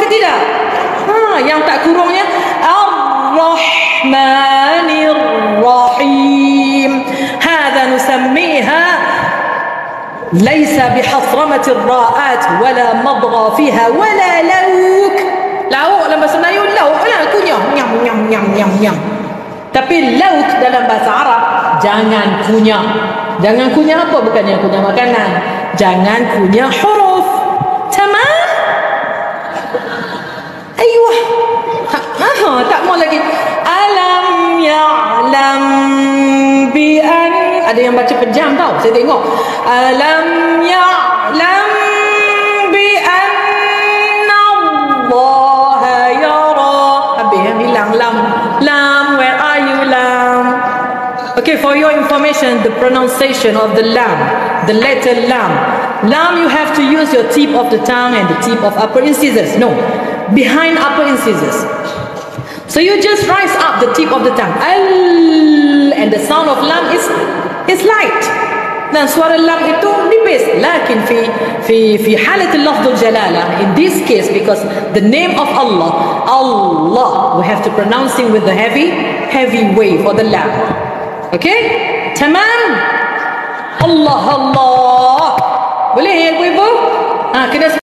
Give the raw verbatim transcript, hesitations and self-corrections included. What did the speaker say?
ke tidak? Ha, yang tak kurungnya Ar-Rahmanir Rahim. Hadha nusammiha laysa bihadramatir ra'at wala madgha fiha wala lauk. Lauk dalam bahasa Melayu lauk lah, kunyah, nyam nyam nyam nyam nyam. Tapi lauk dalam bahasa Arab jangan kunyah. Jangan kunyah apa? Bukannya kunyah makanan. Jangan kunyah huruf. Tamam? Ayuh. Ha, ha, tak mau lagi. Alam ya'lam bi an. Ada yang baca pejam tau. Saya tengok. Alam ya'lam bi anna Allah yara. Habis yang hilang lam. Lam, where are you lam? Okay, for your information, the pronunciation of the lam, the letter lam. Lam, you have to use your tip of the tongue and the tip of upper incisors. No, behind upper incisors. So you just rise up the tip of the tongue. Al, and the sound of lam is is light. Dan suara lam itu nipis. Lakin fi fi fi halat al-lafz al-jalala, in this case, because the name of Allah, Allah, we have to pronounce it with the heavy heavy wave for the lam. Okay? Tamam? Allah Allah. Boleh ya ibu-ibu? Ha, kena